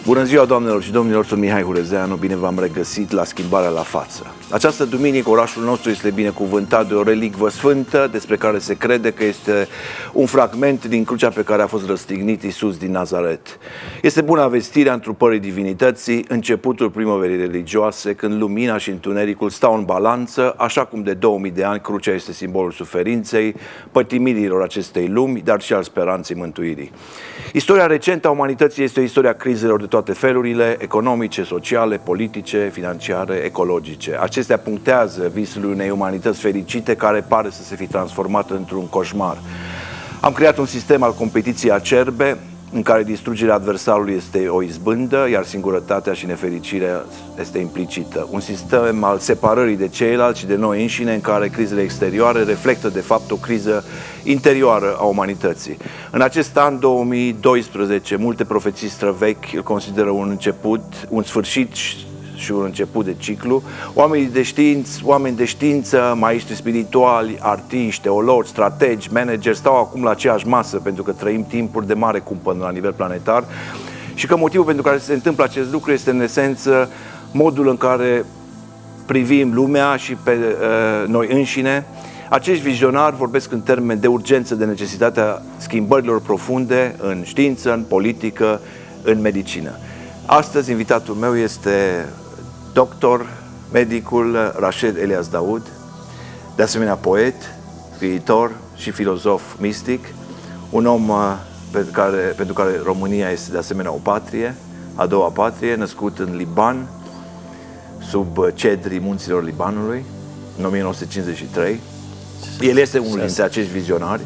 Bună ziua, doamnelor și domnilor, sunt Mihai Hurezeanu, bine v-am regăsit la Schimbarea la față. Această duminică orașul nostru este binecuvântat de o relicvă sfântă despre care se crede că este un fragment din crucea pe care a fost răstignit Iisus din Nazaret. Este buna vestirea întrupării divinității, începutul primăverii religioase, când lumina și întunericul stau în balanță, așa cum de 2000 de ani crucea este simbolul suferinței, pătimirilor acestei lumi, dar și al speranței mântuirii. Istoria recentă a umanității este o istorie a crizelor de toate felurile, economice, sociale, politice, financiare, ecologice. Acestea punctează visul unei umanități fericite care pare să se fi transformat într-un coșmar. Am creat un sistem al competiției acerbe, în care distrugerea adversarului este o izbândă, iar singurătatea și nefericirea este implicită. Un sistem al separării de ceilalți și de noi înșine, în care crizele exterioare reflectă de fapt o criză interioară a umanității. În acest an 2012, multe profeții străvechi îl consideră un început, un sfârșit și un început de ciclu. Oameni de știință, maestri spirituali, artiști, teologi, strategi, manageri stau acum la aceeași masă pentru că trăim timpuri de mare cumpănă la nivel planetar și că motivul pentru care se întâmplă acest lucru este în esență modul în care privim lumea și pe noi înșine. Acești vizionari vorbesc în termeni de urgență, de necesitatea schimbărilor profunde în știință, în politică, în medicină. Astăzi invitatul meu este doctor, medicul Rashed Elias Daoud, de asemenea poet, scriitor și filozof mistic, un om pentru care România este de asemenea o patrie, a doua patrie, născut în Liban, sub cedrii munților Libanului, în 1953. El este unul dintre acești vizionari,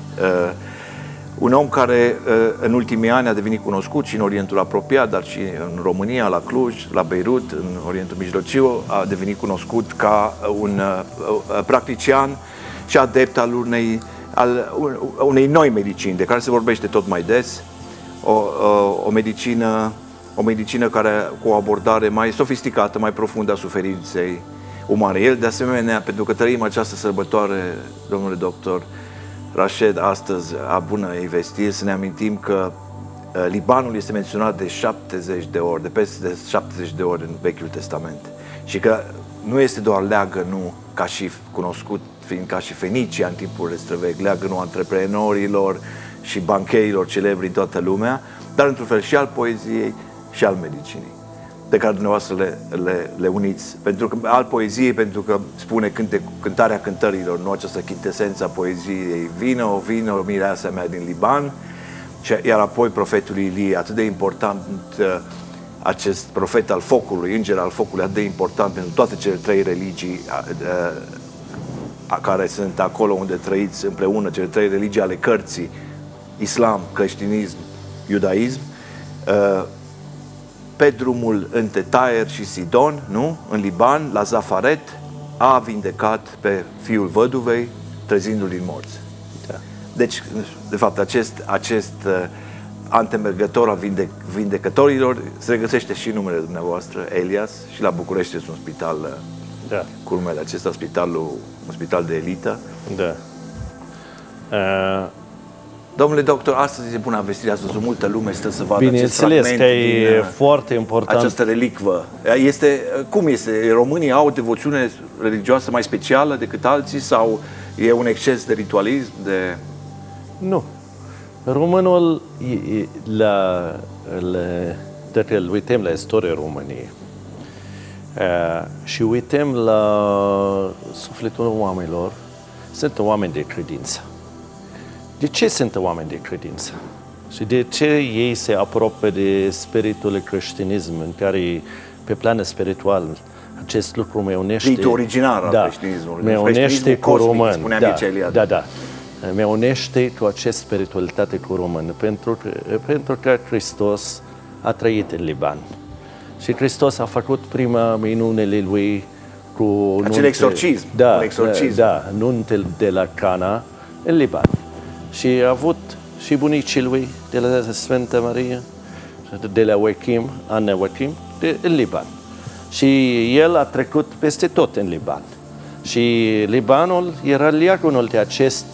un om care în ultimii ani a devenit cunoscut și în Orientul apropiat, dar și în România, la Cluj, la Beirut, în Orientul Mijlociu, a devenit cunoscut ca un practician și adept al unei noi medicini, de care se vorbește tot mai des, o medicină care, cu o abordare mai sofisticată, mai profundă a suferinței umane. El, de asemenea, pentru că trăim această sărbătoare, domnule doctor Rashed, astăzi, a bunei vestiri, să ne amintim că Libanul este menționat de 70 de ori, de peste 70 de ori în Vechiul Testament. Și că nu este doar leagănul ca și cunoscut, fiind ca și Fenicia în timpul străvechi, leagănul antreprenorilor și bancherilor celebri în toată lumea, dar într-un fel și al poeziei și al medicinii, de care dumneavoastră le uniți. Al poeziei, pentru că spune cântarea cântărilor, nu această chintesență a poeziei, vină, mireasa mea din Liban, iar apoi profetul Ilie, atât de important, acest profet al focului, înger al focului, atât de important pentru toate cele trei religii care sunt acolo unde trăiți împreună, cele trei religii ale cărții, islam, creștinism, iudaism, pe drumul între Taer și Sidon, nu? În Liban, la Zafaret, a vindecat pe fiul văduvei, trezindu-l din morți. Da. Deci, de fapt, acest antemergător al vindecătorilor se regăsește și în numele dumneavoastră, Elias, și la București este un spital cu numele acesta, un spital de elită. Da. Domnule doctor, astăzi e bună vestire, astăzi multă lume stă să vadă acest fragment că e foarte important. Această relicvă. Cum este? Românii au o devoțiune religioasă mai specială decât alții sau e un exces de ritualism? Nu. Românul, dacă îl uităm la istoria României și uităm la sufletul oamenilor, sunt oameni de credință. De ce sunt oameni de credință? Și de ce ei se apropie de spiritul creștinism, în care, pe plan spiritual, acest lucru me unește... Ritul originar al creștinismului. Me unește cu român. Da. Me unește cu această spiritualitate cu român, pentru că Hristos a trăit în Liban. Și Hristos a făcut prima minunele lui cu... Acel exorcism. Nuntul de la Cana în Liban. Și a avut și bunicii lui de la Sfânta Maria, de la Anna Joachim, în Liban. Și el a trecut peste tot în Liban. Și Libanul era leagănul de acest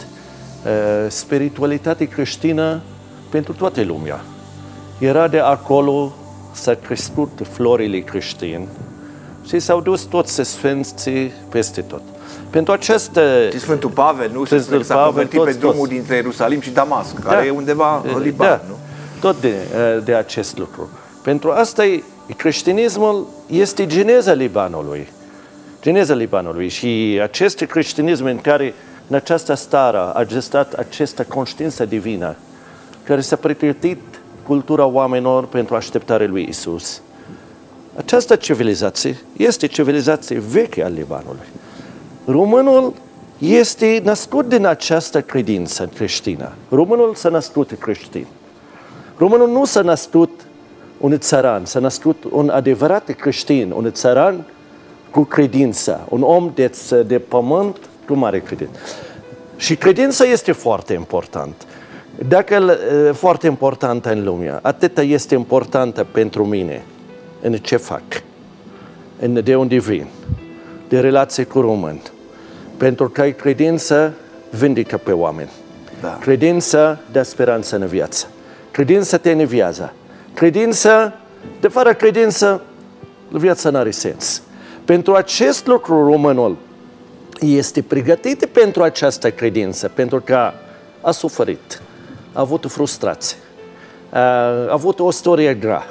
spiritualitate creștină pentru toată lumea. Era de acolo s-a crescut florile creștine și s-au dus toți sfinții peste tot. Pentru această... Și Sfântul Pavel, nu? Sfântul s-a convertit pe drumul dintre Ierusalim și Damasc, care e undeva în Liban, nu? Tot de acest lucru. Pentru asta creștinismul este geneza Libanului. Geneza Libanului și acest creștinism în care în această stare a existat această conștiință divină care s-a pregătit cultura oamenilor pentru așteptarea lui Isus. Această civilizație este civilizație veche a Libanului. Românul este născut din această credință creștină. Românul s-a născut creștin. Românul nu s-a născut un țăran, s-a născut un adevărat creștin, un țăran cu credință, un om de pământ cu mare credință. Și credința este foarte important. Dacă foarte importantă în lume, atâta este importantă pentru mine în ce fac, de unde vin, de relație cu români. Pentru că credința vindecă pe oameni. Da. Credința dă speranță în viață. Credința te înviază. Credința, de fără credință, viața n-are sens. Pentru acest lucru românul este pregătit pentru această credință, pentru că a suferit, a avut frustrație, a avut o istorie grea,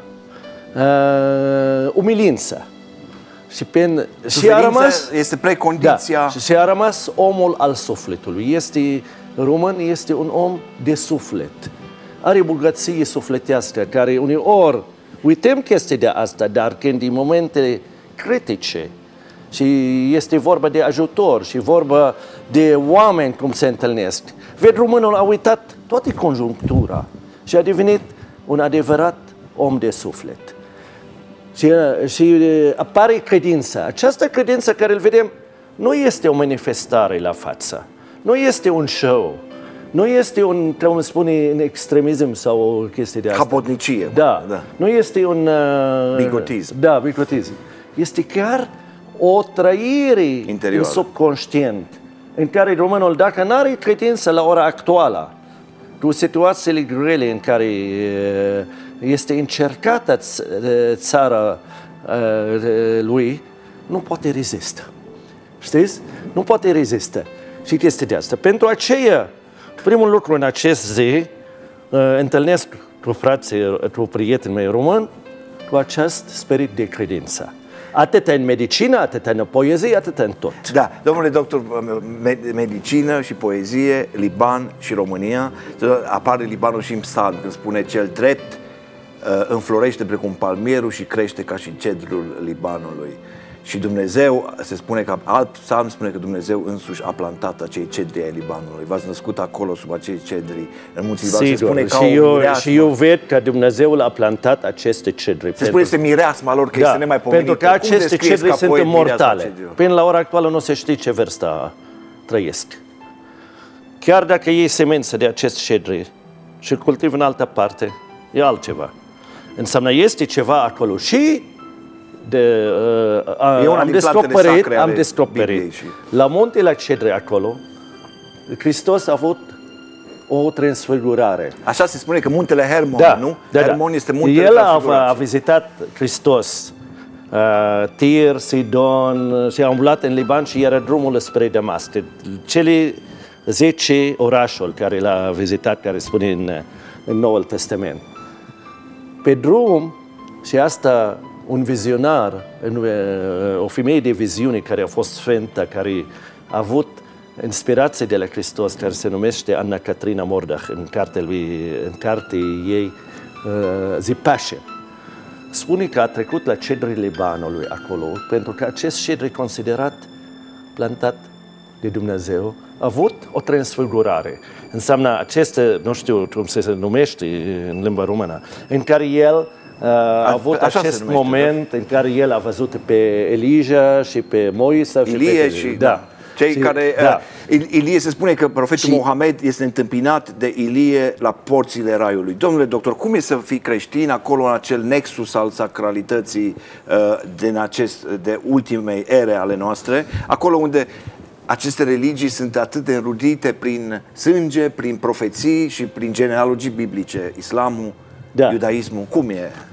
umilință. Și a rămas, este precondiția. Da, și a rămas omul al sufletului. Român este un om de suflet. Are bogăție sufletească, care uneori uităm chestia de asta, dar când în momente critice și este vorba de ajutor și vorba de oameni cum se întâlnesc, românul a uitat toată conjunctura și a devenit un adevărat om de suflet. Și apare credința. Această credință care îl vedem nu este o manifestare la față, nu este un show, nu este un, cum spune, în extremism sau o chestie de asta. Capotnicie. Da. Nu este un... bigotism. Da, bigotism. Este chiar o trăire în subconștient, în care românul, dacă nu are credință la ora actuală, cu situațiile grele în care este încercată țara lui, nu poate rezista. Știți? Nu poate rezista. Și chestia de asta. Pentru aceea, primul lucru în acest zi, întâlnesc cu frații, cu prietenii mei români, cu acest spirit de credință. Atât în medicină, atât în poezie, atât în tot. Da, domnule doctor, medicină și poezie, Liban și România, apare Libanul și în psalm, când spune cel drept înflorește precum palmierul și crește ca și cedrul Libanului. Și Dumnezeu, se spune că alt psalm spune că Dumnezeu însuși a plantat acei cedri ai Libanului. V-ați născut acolo sub acei cedri în munții Liban. Se spune și eu ved că Dumnezeu a plantat aceste cedri. Se spune este mireasma lor, că este nemaipomenită. Pentru că aceste cedri sunt imortale. Până la ora actuală nu se știe ce vârstă trăiesc. Chiar dacă iei semințe de acest cedri și cultivi în altă parte, e altceva. Înseamnă este ceva acolo și am descoperit la muntele Cedre acolo, Hristos a avut o transfigurare. Așa se spune că muntele Hermon, nu? Da, Hermon este muntele El a vizitat Hristos Tir, Sidon și a umblat în Liban și era drumul spre Damasc. Cele 10 orașuri care l-a vizitat, care spune în Noul Testament. Pe drum, și asta un vizionar, o femeie de viziune care a fost sfântă, care a avut inspirație de la Hristos, care se numește Anna Catrina Mordach, în cartea ei Zipașe. Spune că a trecut la cedrii Libanului acolo, pentru că acest cedru e considerat plantat de Dumnezeu, a avut o transfigurare. Înseamnă aceste, nu știu cum se numește în limba română, în care el a avut acest moment în care el a văzut pe Elija și pe Moise și Ilie pe Ilie, se spune că profetul Mohamed este întâmpinat de Ilie la porțile raiului. Domnule doctor, cum e să fii creștin acolo în acel nexus al sacralității de ultimei ere ale noastre, acolo unde aceste religii sunt atât de înrudite prin sânge, prin profeții și prin genealogii biblice, islamul, iudaismul, cum e?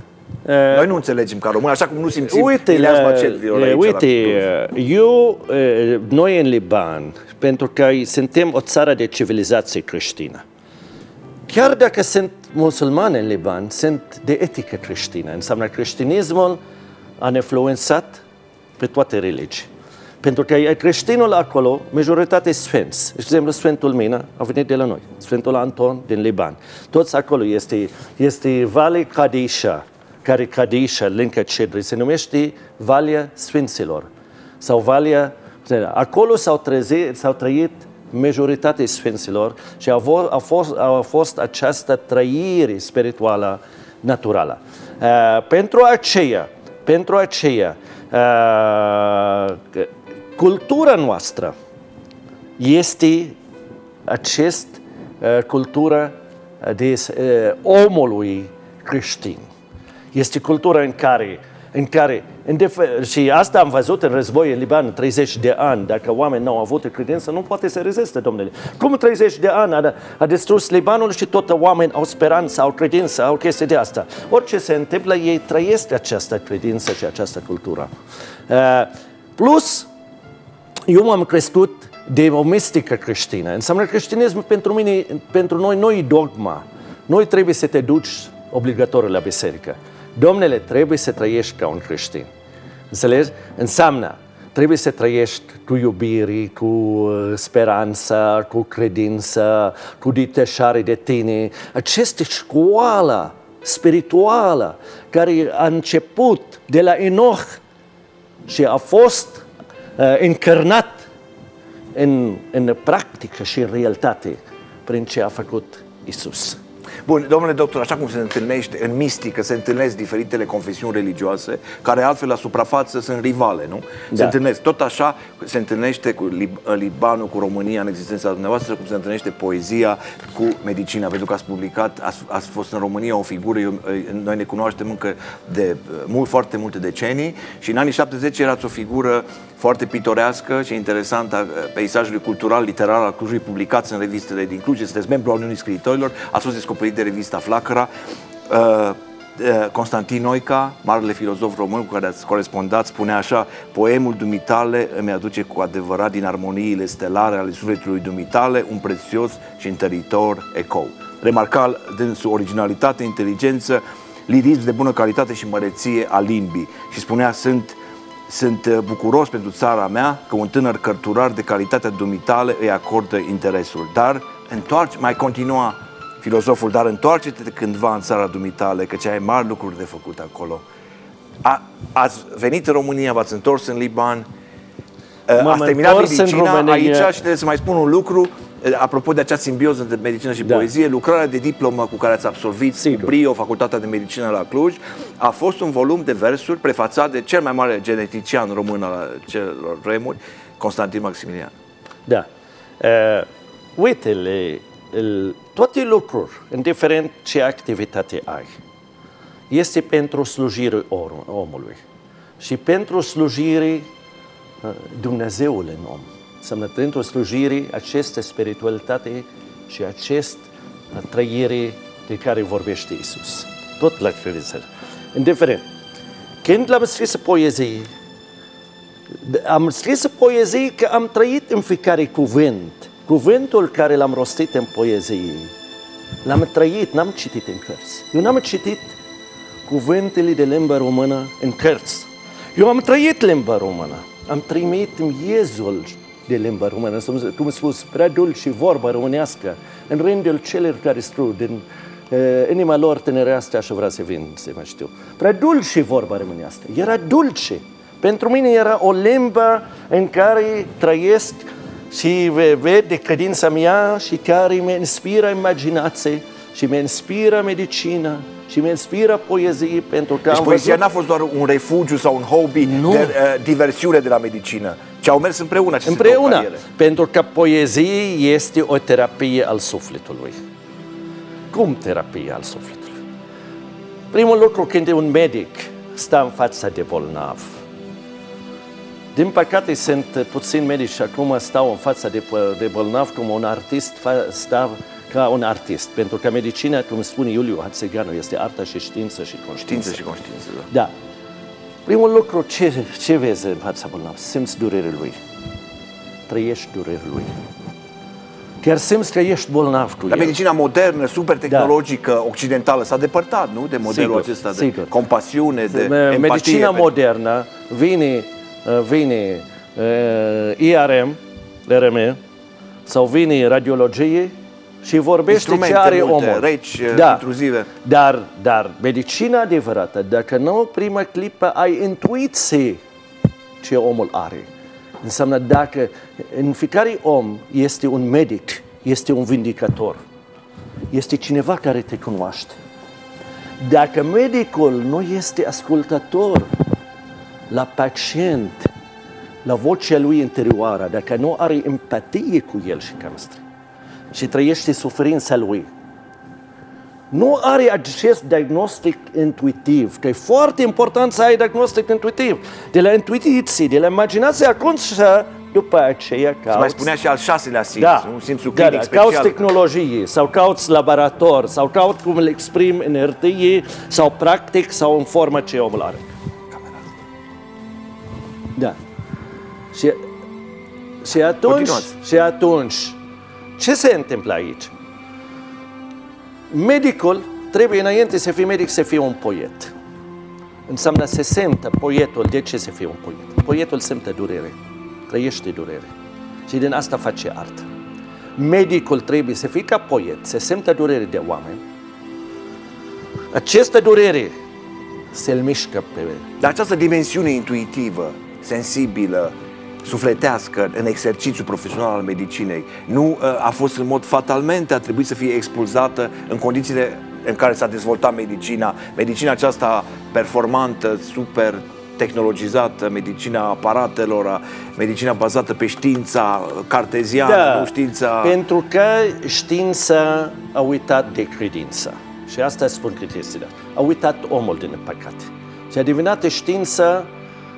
Noi nu înțelegem ca români, așa cum nu simțim mireasma violenței. Uite, noi în Liban, pentru că suntem o țară de civilizație creștină, chiar dacă sunt musulmani în Liban, sunt de etică creștină. Înseamnă creștinismul a influențat pe toate religii. Pentru că creștinul acolo, majoritatea sfinți. De exemplu, Sfântul Mina a venit de la noi, Sfântul Anton din Liban. Toți acolo este Valea Kadisha, care Kadisha, lângă Cedri, se numește Valea Sfinților. Sau Valea... Acolo s-au trăit majoritatea sfinților și a fost această trăire spirituală naturală. Pentru aceea, cultura noastră este cultură de omului creștin. Este cultura în care și asta am văzut în război în Liban, 30 de ani, dacă oameni n-au avut credință, nu poate să reziste, domnule. Cum 30 de ani a distrus Libanul și tot oameni au speranță, au credință, au chestii de asta. Orice se întâmplă, ei trăiesc această credință și această cultură. Plus, eu m-am crescut de o mistică creștină. Înseamnă creștinism pentru noi nu e dogma. Noi trebuie să te duci obligatoriu la biserică. Domnule, trebuie să trăiești ca un creștin. Înțelegi? Înseamnă, trebuie să trăiești cu iubire, cu speranță, cu credință, cu detachare de tine. Această școală spirituală care a început de la Enoch și a fost încarnat în practică și în realitate prin ce a făcut Iisus. Bun, domnule doctor, așa cum se întâlnește în mistică, se întâlnesc diferitele confesiuni religioase, care altfel la suprafață sunt rivale, nu? Da. Se întâlnesc. Tot așa se întâlnește cu Libanul, cu România în existența dumneavoastră, cum se întâlnește poezia cu medicina, pentru că ați publicat, ați fost în România o figură, noi ne cunoaștem încă de foarte multe decenii și în anii 70 erați o figură foarte pitorească și interesantă a peisajului cultural, literar al Clujului, publicați în revistele din Cluj. Sunteți membru al Uniunii Scriitorilor, ați fost descoperit de revista Flacăra. Constantin Noica, marele filozof român cu care ați corespondat, spunea așa: poemul dumitale îmi aduce cu adevărat din armoniile stelare ale sufletului dumitale un prețios și întăritor ecou. Remarca dânsul originalitate, inteligență, lirism de bună calitate și măreție a limbii și spunea: sunt bucuros pentru țara mea că un tânăr cărturar de calitatea dumitale îi acordă interesul. Dar mai continua filozoful, dar întoarce-te cândva în țara dumitale, că ai mari lucruri de făcut acolo. Ați venit în România, v-ați întors în Liban, ați terminat medicina aici și trebuie să mai spun un lucru, apropo de acea simbioză între medicină și poezie, lucrarea de diplomă cu care ați absolvit cu brio Facultatea de Medicină la Cluj, a fost un volum de versuri prefațat de cel mai mare genetician român al celor vremuri, Constantin Maximilian. Da. Uite, toate lucruri, indiferent ce activitate ai, este pentru slujire omului și pentru slujire Dumnezeului în om. Înseamnă pentru slujire această spiritualitate și această trăire de care vorbește Iisus. Tot la credință. Indiferent. Când am scris poezie, am scris poezie că am trăit în fiecare cuvânt. Cuvântul care l-am rostit în poezie, l-am trăit, n-am citit în cărți. Eu n-am citit cuvântele de limba română în cărți. Eu am trăit limba română. Am trăit miezul de limba română, cum spus, prea dulce vorba românească, în rândul celor care scriu din inima lor tânărească și vrea să vin, să mă știu. Prea dulce vorba românească. Era dulce. Pentru mine era o limbă în care trăiesc și vede credința mea și care mă inspiră imaginație și mă inspiră medicină și mă inspiră poezie, pentru că deci poezia n-a fost doar un refugiu sau un hobby de diversiune de la medicină, ci au mers împreună aceste două cariere. Pentru că poezie este o terapie al sufletului. Cum terapie al sufletului? Primul lucru, când un medic stă în fața de bolnav, din păcate sunt puțini medici și acum stau în fața de bolnav cum un artist stă ca un artist, pentru că medicina, cum spune Iuliu Hațeganu, este artă și știință și conștiință. Știință și conștiință, da. Da. Primul lucru, ce vezi în fața bolnav? Simți durerea lui. Trăiești durerea lui. Chiar simți că ești bolnav cu el. Medicina modernă, super tehnologică, occidentală, s-a depărtat, nu? De modelul acesta de compasiune, de empatie. Medicina modernă vine IRM, sau vine radiologie și vorbește ce are omul. Reci, intruzive. Dar medicina adevărată, dacă nu în prima clipă ai intuiție ce omul are, înseamnă dacă în fiecare om este un medic, este un vindicator, este cineva care te cunoaște. Dacă medicul nu este ascultător la pacient, la vocea lui interioară, dacă nu are empatie cu el și chemistry și trăiește suferința lui, nu are acest diagnostic intuitiv, că e foarte important să ai diagnostic intuitiv, de la intuiție, de la imaginație conscientă, după aceea cauți... Mai spunea și al 6-lea simț, un simțul clinic special. Cauți tehnologie, sau cauți laborator, sau cauți cum îl exprimi în hârtie, sau practic, sau în formă ce omul are. Da. Și atunci, ce se întâmplă aici? Medicul trebuie înainte să fie medic să fie un poet. Înseamnă să simtă poetul. De ce să fie un poet? Poetul simte durere, trăiește durere și din asta face artă. Medicul trebuie să fie ca poet, să simtă durere de oameni. Această durere se-l mișcă pe... Dar această dimensiune intuitivă, sensibilă, sufletească în exercițiul profesional al medicinei, nu a fost în mod fatalmente, a trebuit să fie expulzată în condițiile în care s-a dezvoltat medicina aceasta performantă, super tehnologizată, medicina aparatelor, medicina bazată pe știința carteziană, nu știința... Pentru că știința a uitat de credință. Și asta spun critiștii. A uitat omul din păcate. Și a devenit știința.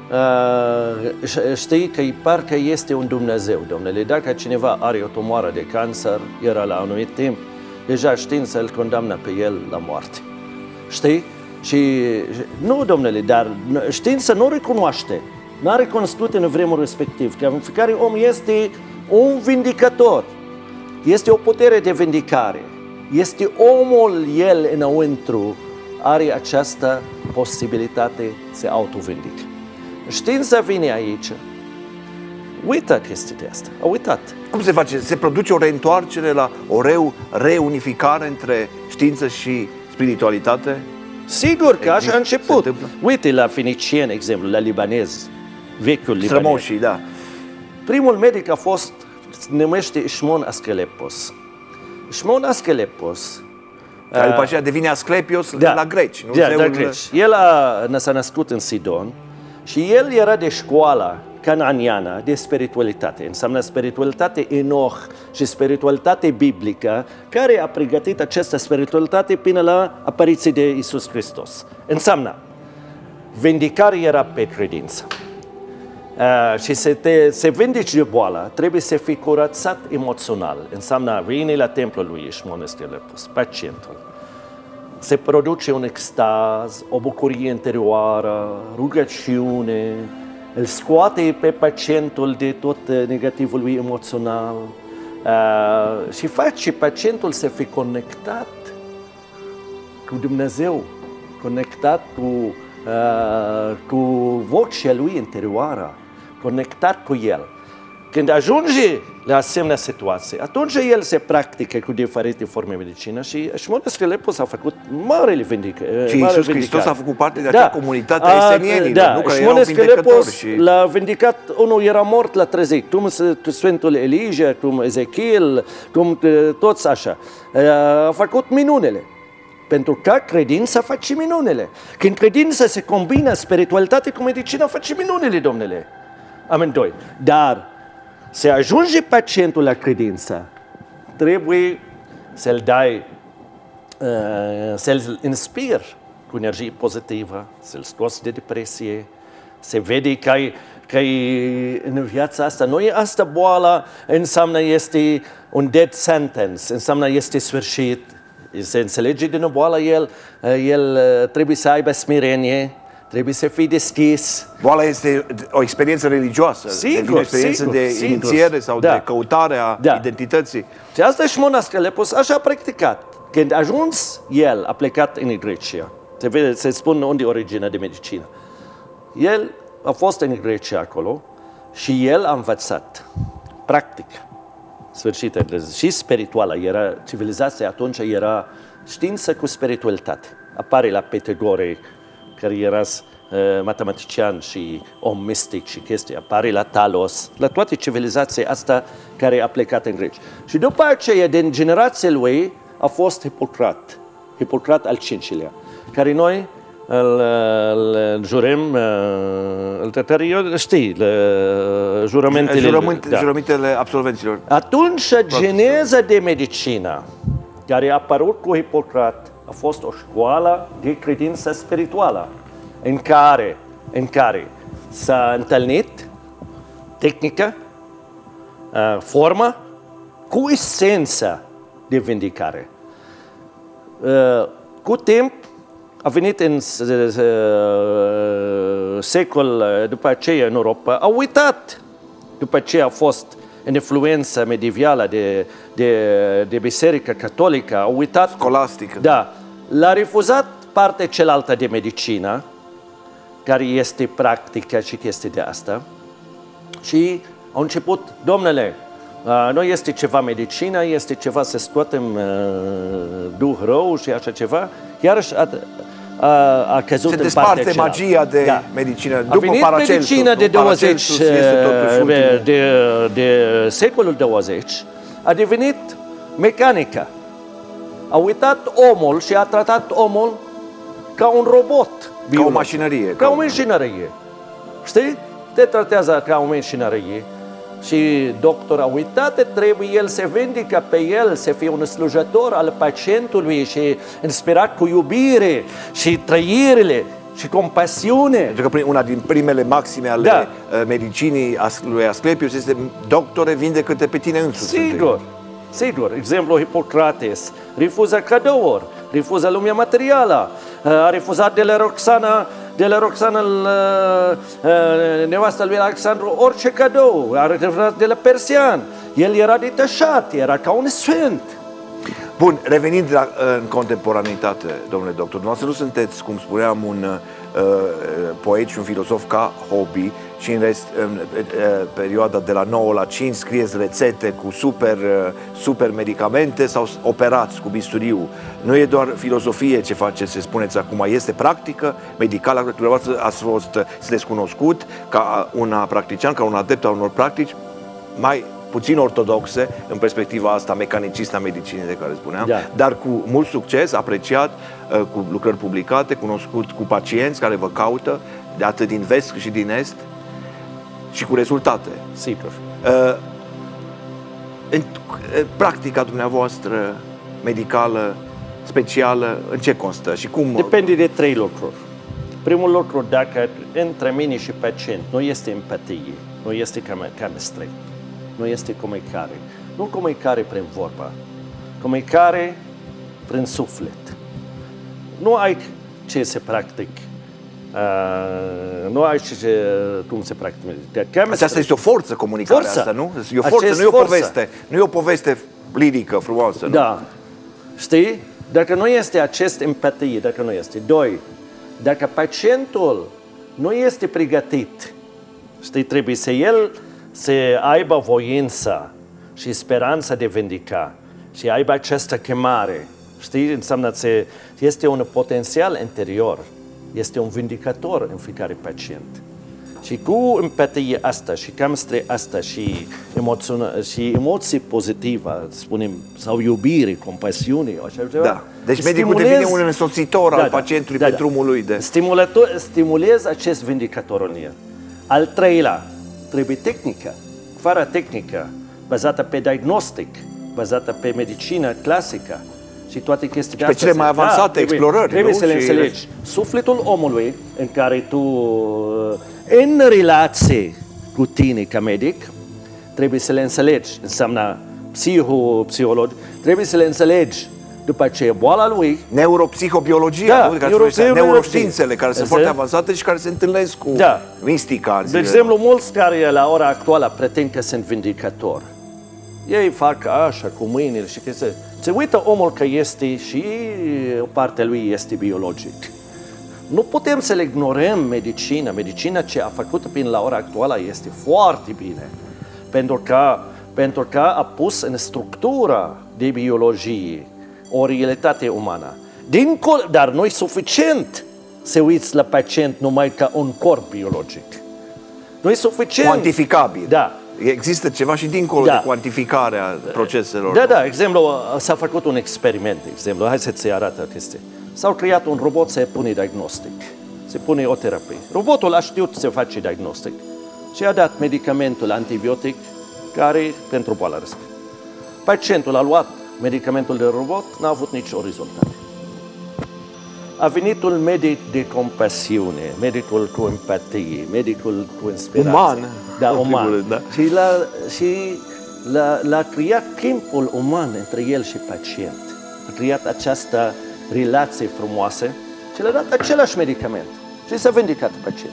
Știi că parcă este un Dumnezeu, domnule. Dacă cineva are o tumoare de cancer, era la un anumit timp, deja știința îl condamnă pe el la moarte. Știi? Și nu, domnule, dar știința nu recunoaște, nu a recunoscut în vremul respectiv, că fiecare om este un vindicator, este o putere de vindicare, este omul, el înăuntru, are această posibilitate să autovindice. Știința vine aici, uită chestia asta, a uitat. Cum se face? Se produce o reîntoarcere la o reunificare între știință și spiritualitate? Sigur că așa a început. Uite la fenicieni, exemplu, la libanez, vechiul libanez. Strămoșii, da. Primul medic a fost, se numește Shimon Asclepios. Shimon Asclepios. Care după aceea devine Asclepios la greci, nu? Da, la greci. El s-a născut în Sidon și el era de școala cananiană de spiritualitate. Înseamnă spiritualitate Enoch și spiritualitate biblică, care a pregătit această spiritualitate până la apariția de Iisus Hristos. Înseamnă, vindicarea era pe credință. Și se vindici de boală, trebuie să fii curățat emoțional. Înseamnă, vine la templul lui Shimon Asclepios, pacientul. Se produce un extaz, o bucurie interioară, rugăciune, îl scoate pe pacientul de tot negativul lui emoțional și face pacientul să fie conectat cu Dumnezeu, conectat cu vocea lui interioară, conectat cu El. Când ajunge la asemenea situație, atunci el se practică cu diferite forme de medicină și Shimon Asclepios a făcut marele vindicare. Și Iisus Hristos a făcut parte de acea comunitate a esenienilor, nu? Care Shimon Asclepios l-a vindicat, unul era mort la 30, cum Sfântul Elijah, cum Ezechiel, cum toți așa. A făcut minunele. Pentru că credința face minunele. Când credința se combină spiritualitate cu medicină, face minunele, domnule. Amândoi. Dar să ajunge pacientul la credință, trebuie să-l dai, să-l inspiri cu energie pozitivă, să-l scoți de depresie, să vede că că în viața asta, noi asta boală înseamnă este un dead sentence, înseamnă este sfârșit. Se înțelege din boală, el trebuie să aibă smirenie, trebuie să fie deschis. Boala este o experiență religioasă, Sigur, o experiență de inițiere sau de căutare a identității. Și asta și monască Lepos așa a practicat. Când a ajuns, el a plecat în Grecia. Se spune unde e originea de medicină. El a fost în Grecia acolo și el a învățat, practic, sfârșită și spirituală. Era civilizația atunci, era știință cu spiritualitate. Apare la Pitagore, care era matematician și om mistic și chestii. Apare la Talos, la toate civilizația asta care a plecat în Grecia. Și după aceea, din generația lui, a fost Hipocrat al cincilea, care noi îl jurăm, știi, jurămintele absolvenților. Atunci, geneza de medicină, care a apărut cu Hipocrat, a fost o școală de credință spirituală, în care s-a întâlnit tehnică, formă, cu esența de vindicare. Cu timp, a venit în secol după aceea în Europa, a uitat, după ce a fost în influența medievală de biserică catolică, a uitat. Scolastică. Da. L-a refuzat partea cealaltă de medicină, care este practică și chestii de asta, și au început, domnule, nu este ceva medicină, este ceva să scoatem duh rău și așa ceva, iarăși a căzut în partea cealaltă. magia de medicină. A venit medicina de 20, de secolul 20, a devenit mecanică. A uitat omul și a tratat omul ca un robot. Ca o mașinărie. Ca o mașinărie. Știi? Te tratează ca o mașinărie. Și doctor a uitat, trebuie el să vindică pe el, să fie un slujător al pacientului și inspirat cu iubire și trăirile și compasiune. Pentru că una din primele maxime ale medicinii lui Asclepius este: doctore, vindecă-te pe tine însuți. Sigur, sigur. Exemplu, Hipocrates refuză cadouri, refuză lumea materială, a refuzat de la Roxana, nevasta lui Alexandru, orice cadou, a refuzat de la Persian. El era detașat, era ca un sfânt. Bun, revenind în contemporanitate, domnule doctor, dumneavoastră nu sunteți, cum spuneam, un poet și un filozof ca hobby, și în perioada de la 9 la 5 scrieți rețete cu super medicamente sau operați cu bisturiu. Nu e doar filozofie ce faceți, ce spuneți acum, este practică medicală. Dumneavoastră ați fost cunoscut ca un practician, ca un adept al unor practici mai puțin ortodoxe în perspectiva asta mecanicistă a medicinei de care spuneam, dar cu mult succes, apreciat, cu lucrări publicate, cunoscut cu pacienți care vă caută, de atât din vest cât și din est, și cu rezultate. Sigur. În practica dumneavoastră medicală, specială, în ce constă și cum? Depinde de 3 lucruri. Primul lucru, dacă între mine și pacient nu este empatie, nu este chemistry, nu este comunicare. Nu comunicare prin vorba, comunicare prin suflet. Nu ai ce se practic. Nu ai cum se practică. Aceasta este o forță, comunicarea asta, nu? E o forță, nu e o poveste. Nu e o poveste lirică, frumoasă, nu? Da. Știi? Dacă nu este acest empatie, dacă nu este. 2. Dacă pacientul nu este pregătit, știi, trebuie să el să aibă voința și speranța de vindica și aibă această chemare. Știi? Înseamnă că este un potențial interior. Este un vindicator în fiecare pacient. Și cu empatie asta și chemistry asta și emoții pozitive, spunem, sau iubire, compasiune, așa ceva. Da. Deci medicul devine un însoțitor al pacientului pe drumul lui de... Stimulezi acest vindicator în el. Al treilea, trebuie tehnică. Fără tehnică, bazată pe diagnostic, bazată pe medicină clasică, și toate chestiile astea. Pe cele mai avansate explorări. Trebuie să le înțelegi. Sufletul omului în care tu În relație cu tine ca medic, trebuie să le înțelegi, înseamnă psiholog, trebuie să le înțelegi după aceea boala lui. Neuropsihobiologia, neuroștiințele care sunt foarte avansate și care se întâlnesc cu mistica. De exemplu, mulți care la ora actuală pretind că sunt vindicatori. Ei fac așa cu mâinile și că se uită omul că este și o parte lui este biologic. Nu putem să le ignorăm medicina. Medicina ce a făcut până la ora actuală este foarte bine. Pentru că a pus în structura de biologie o realitate umană. Dar nu e suficient să uiți la pacient numai ca un corp biologic. Nu e suficient. Cuantificabil. Da. Există ceva și dincolo de cuantificarea proceselor. Da, exemplu, s-a făcut un experiment, exemplu, hai să-ți arată chestia. S-au creat un robot să pune diagnostic, se pune o terapie. Robotul a știut să face diagnostic și a dat medicamentul antibiotic care pentru boala respectivă. Pacientul a luat medicamentul de robot, n-a avut nicio rezultat. A venit un medic de compasiune, medicul cu empatie, medicul cu inspirație. Uman. Da, uman. Da. Și l-a creat timpul uman între el și pacient. A creat această relație frumoasă și le-a dat același medicament. Și s-a vindicat pacient.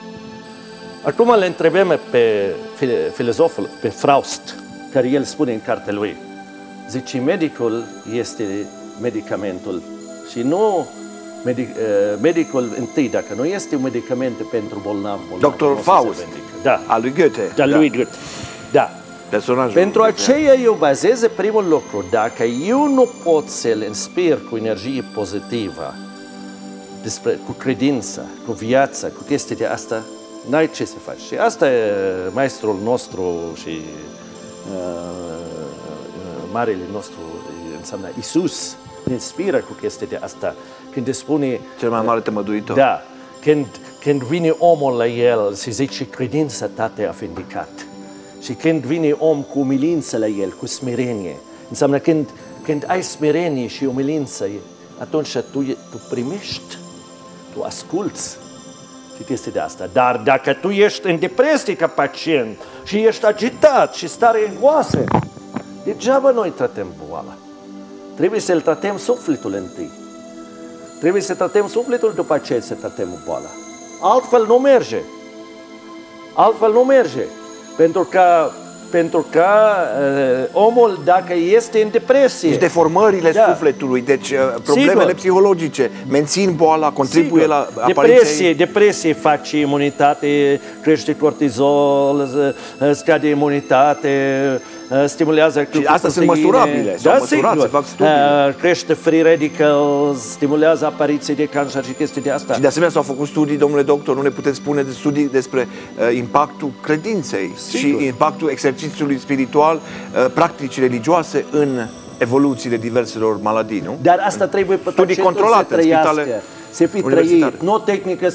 Acum le întrebăm pe filozoful, pe Faust, care el spune în cartea lui. Zice, medicul este medicamentul și nu medicul întâi, dacă nu este un medicament pentru bolnav. Doctor Faust, al lui Goethe. Da, lui Goethe. Da. Pentru aceea eu bazez primul lucru. Dacă eu nu pot să-l inspir cu energie pozitivă, cu credință, cu viața, cu chestii de asta, n-ai ce să faci. Și asta e maestrul nostru și marele nostru, înseamnă Iisus, inspiră cu chestii de asta. Când spune... Cel mai mare tămăduitor. Da. Când vine omul la el și zice, credința ta te-a vindicat. Și când vine om cu umilință la el, cu smerenie, înseamnă când ai smerenie și umilință, atunci tu primești, tu asculți și chestii de asta. Dar dacă tu ești în depresie ca pacient și ești agitat și stare angoasă, degeaba noi tratăm boala. Trebuie să-l tratăm sufletul întâi. Trebuie să tratăm sufletul după aceea să tratăm boala. Altfel nu merge. Altfel nu merge. Pentru că omul, dacă este în depresie... Deci deformările sufletului, deci problemele psihologice mențin boala, contribuie la apariția ei. Depresie face imunitate, crește cortizol, scade imunitate, stimulează... Și astea sunt măsurabile, da, măsurate, se fac studii. Crește free radicals, stimulează apariția de cancer și chestii de asta. Și de asemenea s-au făcut studii, domnule doctor, nu ne puteți spune de studii despre impactul credinței și impactul exercițiului spiritual, practici religioase în evoluțiile diverselor maladii, nu? Dar asta trebuie pe studii controlate, spitale. Să fii trăit, nu tehnică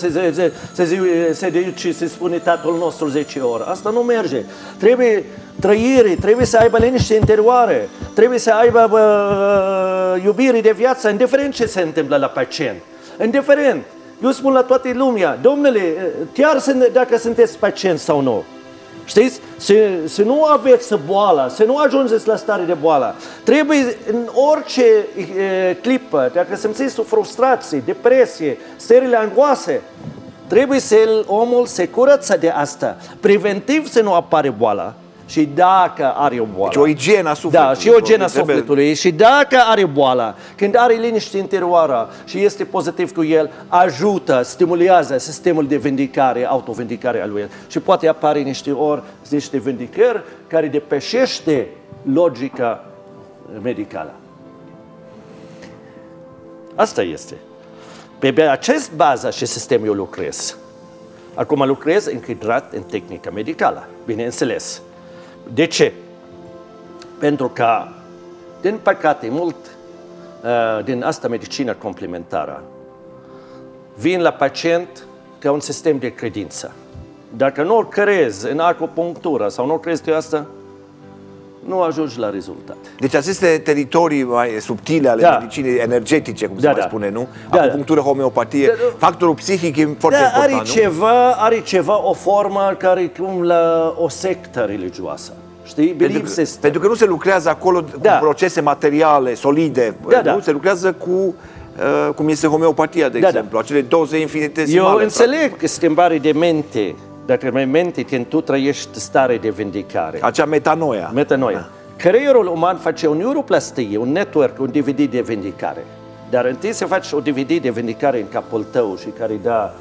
se duce, se spune tatăl nostru 10 ori. Asta nu merge. Trebuie trăire, trebuie să aibă liniște interioare, trebuie să aibă iubire de viață, indiferent ce se întâmplă la pacient. Indiferent. Eu spun la toată lumea, domnule, chiar dacă sunteți pacient sau nu, știți? Să nu aveți boala, să nu ajungeți la stare de boală. Trebuie în orice clipă, dacă simțiți o frustrație, depresie, stările angoase, trebuie omul se curăță de asta. Preventiv să nu apare boala. Și dacă are o boală. Deci o igienă a sufletului. Da, și o igienă a sufletului. Și dacă are boală, când are liniște interioară și este pozitiv cu el, ajută, stimulează sistemul de vindicare, autovindicare a lui. Și poate apare niște vindicări care depășește logica medicală. Asta este. Pe acest bază și sistem eu lucrez. Acum lucrez încadrat în tehnica medicală, bineînțeles. De ce? Pentru că, din păcate, mult din asta medicină complementară vin la pacient ca un sistem de credință. Dacă nu crezi în acupunctură sau nu crezi că asta, nu ajungi la rezultat. Deci aceste teritorii mai subtile ale medicinii energetice, cum se mai spune, nu? Acupunctură, homeopatie, factorul psihic e foarte important, nu? Are ceva, o formă care e cum la o sectă religioasă. Știi? Pentru că nu se lucrează acolo cu procese materiale, solide, nu? Se lucrează cu, cum este homeopatia, de exemplu, acele doze infinitesimale. Eu înțeleg că schimbare de mente, dacă mai mente când tu trăiești stare de vindicare. Acea metanoia. Creierul uman face o neuroplastie, un network, un DVD de vindicare. Dar întâi să faci o DVD de vindicare în capul tău și care dă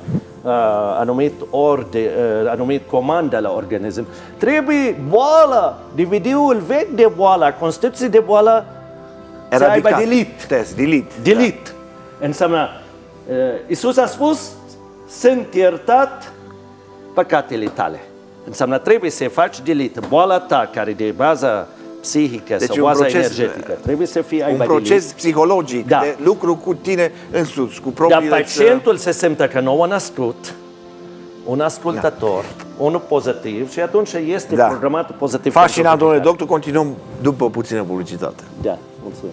anumit comandă la organism. Trebuie boala, DVD-ul vechi de boala, constituție de boală, să aibă delete. Înseamnă, Iisus a spus, sunt iertat păcatele tale. Înseamnă, trebuie să faci delete. Boala ta, care de bază psihică sau bază energetică, trebuie să fie un proces psihologic de lucru cu tine însuți, cu propriile... Dar pacientul se simte că nou a născut, un ascultător, unul pozitiv și atunci este programat pozitiv. Fascinant, domnule doctor, continuăm după puțină publicitate. Da, mulțumesc.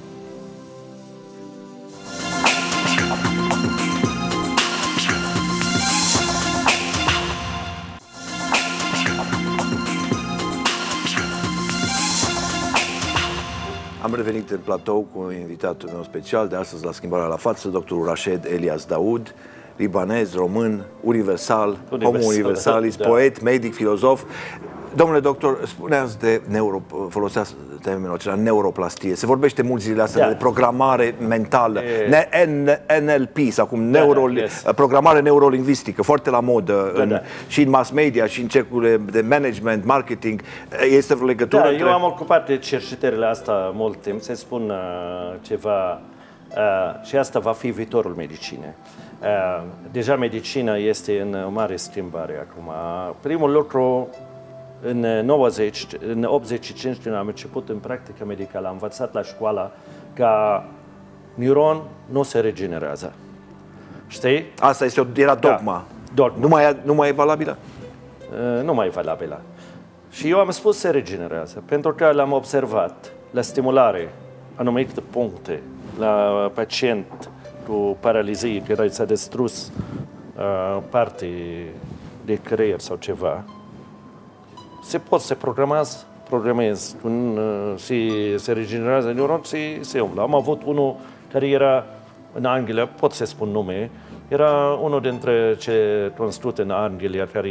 Am revenit în platou cu invitatul meu special de astăzi la Schimbarea la Față, doctorul Rached Elias Daoud, libanez, român, universal, homo universalis, poet, medic, filozof. Domnule doctor, spuneați de foloseați termenul acela, neuroplastie. Se vorbește mult zilele astea de programare mentală, NLP sau cum programare neurolingvistică, foarte la modă și în mass media și în cercurile de management, marketing. Este vreo legătură? Eu am ocupat de cercetările astea mult timp, să spun ceva și asta va fi viitorul medicinei. Deja medicina este în mare schimbare acum. Primul lucru, în 85 când am început în practică medicală, am învățat la școală că neuron nu se regenerează. Știi? Asta era dogma. Nu mai e valabilă? Nu mai e valabilă. Și eu am spus se regenerează, pentru că l-am observat la stimulare anumite puncte la pacient cu paralizie, care s-a distrus parte de creier sau ceva. Se programez și se regenerează neuron și se umblă. Am avut unul care era în Anglia, pot să spun nume, era unul dintre ce cunoscut în Anglia, care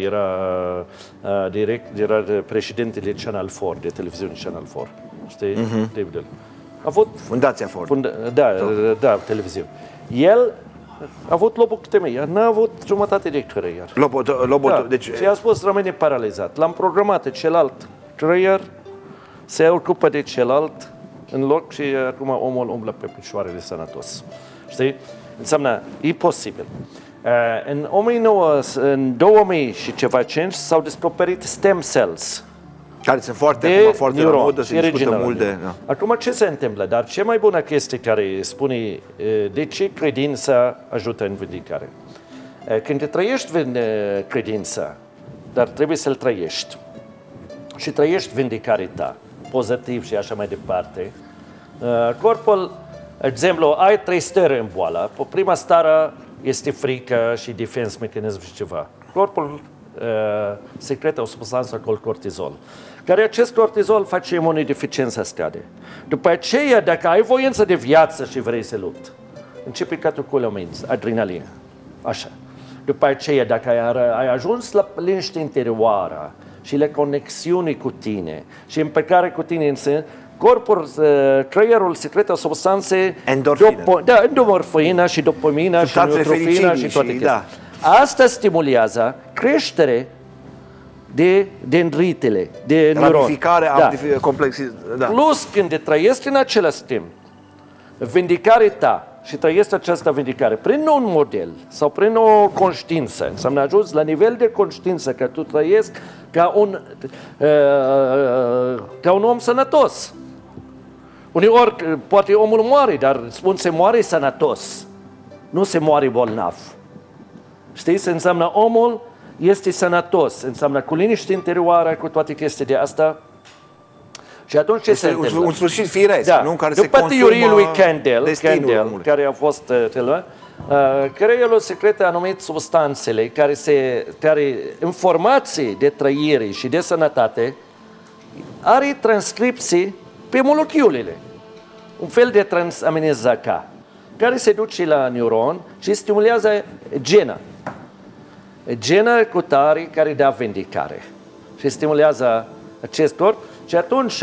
era președintele Channel 4, de televiziune Channel 4. Știi? David. A avut Fundația Ford. Da, televiziune. El a avut lobotomie, n-a avut jumătate de creier. Deci... Și a spus, rămâne paralizat. L-am programat celălalt creier, se ocupă de celălalt în loc și acum omul umblă pe picioarele sănătos. Știi? Înseamnă, e posibil. În 2000 și ceva 5 s-au descoperit stem cells. Care sunt foarte la modă, se discută mult de... Acum ce se întâmplă? Dar cea mai bună chestie care spune de ce credința ajută în vindicare. Când te trăiești credința, dar trebuie să-l trăiești și trăiești vindicarea ta, pozitiv și așa mai departe, corpul, exemplu, ai 3 stări în boală. Prima stare este frică și defense mecanism și ceva. Corpul secretă o substanță called cortizol, care acest cortizol face imunodeficiența scade. După aceea, dacă ai voință de viață și vrei să lupți, începe catecolamenți, adrenalină, așa. După aceea, dacă ai ajuns la liniște interioară și la conexiune cu tine și împăcare cu tine însă, corpul, creierul secretă substanțe endorfina și dopamina și neutrofina și toate chestii. Asta stimulează creștere de dendritele, de neuron. Ramificarea complexității. Plus, când trăiești în același timp, vindicarea ta și trăiești această vindicare prin un model sau prin o conștiință, înseamnă ajuns la nivel de conștiință că tu trăiești ca un om sănătos. Uneori, poate omul moare, dar spun se moare sănătos, nu se moare bolnav. Știți? Înseamnă omul este sănătos, înseamnă cu liniște interioară, cu toate chestiile de asta. Și atunci ce se întâmplă? Un sfârșit firesc, nu? Care după se teoria lui Kendall, care a fost creierul secretă anumite substanțele care informații de trăire și de sănătate are transcripții pe moleculele. Un fel de transaminază K, care se duce la neuron și stimulează gena cutare care dă vindicare și stimulează acest corp și atunci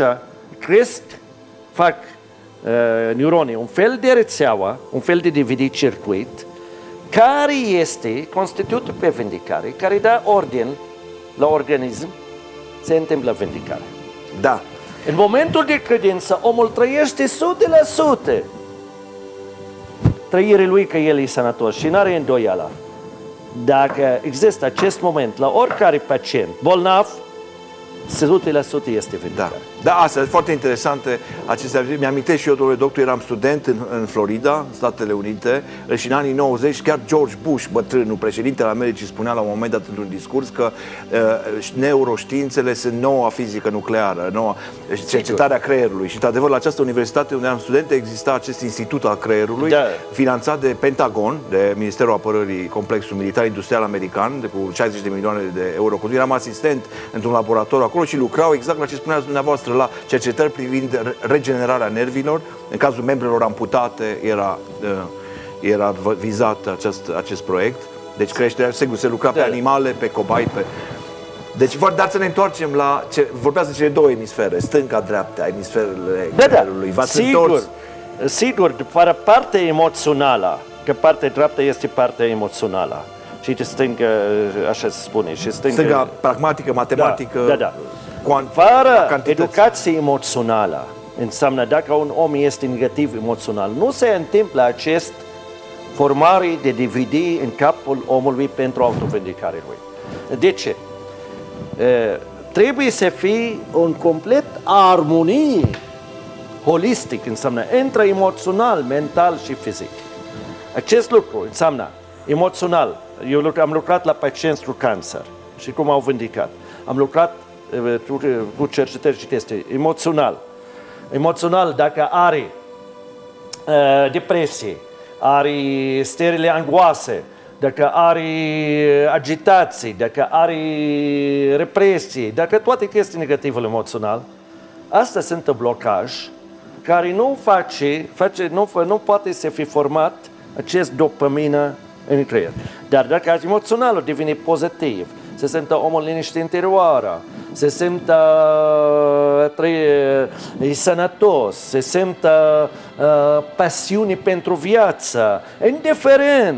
fac neuronii un fel de rețeaua, un fel de DVD circuit care este constituit pe vindicare, care dă ordine la organism, se întâmplă vindicare. Da. În momentul de credință, omul trăiește 100% trăirea lui că el e sănătos și nu are îndoială. Dacă există acest moment la oricare pacient bolnav, 100% este vindicare. Da, asta e foarte interesante. Mi-amintesc și eu, domnule doctor, eram student în Florida, în Statele Unite, și în anii 90, chiar George Bush, bătrânul, președintele Americii, spunea la un moment dat într-un discurs că neuroștiințele sunt noua fizică nucleară, noua cercetarea creierului. Și, într-adevăr, la această universitate unde eram student, exista acest institut al creierului, finanțat de Pentagon, de Ministerul Apărării, Complexul Militar Industrial American, cu 60 de milioane de euro. Eram asistent într-un laborator acolo și lucrau exact la ce spuneați dumneavoastră, la cercetări privind regenerarea nervilor. În cazul membrelor amputate era vizat acest proiect. Deci creșterea, sigur, se lucra pe animale, pe cobai, Deci, dar să ne întoarcem la vorbeați de cele două emisfere, stânga-dreapta, emisferele creierului. Sigur, fără partea emoțională, că partea dreaptă este partea emoțională. Și de stânga, așa se spune. Și stânga pragmatică, matematică. Fără educație emoțională, înseamnă dacă un om este negativ emoțional, nu se întâmplă acest formare de DVD în capul omului pentru autovindicarea lui. De ce? Trebuie să fie un complet armonie holistic, înseamnă între emoțional, mental și fizic. Acest lucru înseamnă emoțional. Eu am lucrat la pacienți cu cancer și cum au vindicat. Am lucrat cu cercetări și teste. Emoțional, dacă are depresie, are stările angoase, dacă are agitații, dacă are represie, dacă toate chestii negative emoțional, asta sunt un blocaj care nu poate să fie format acest dopamină în creier. Dar dacă emoționalul devine pozitiv, se simtă omul liniște interioară, se simtă sănătos, se simtă pasiune pentru viață, indiferent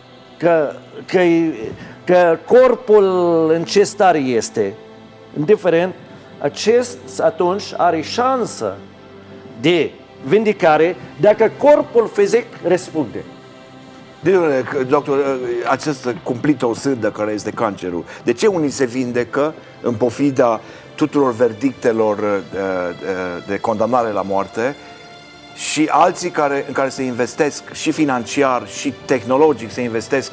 că corpul în ce stare este, indiferent, atunci are șansă de vindicare dacă corpul fizic răspunde. Doctor, această cumplită osândă care este cancerul, de ce unii se vindecă în pofida tuturor verdictelor de condamnare la moarte și alții în care se investesc și financiar și tehnologic, se investesc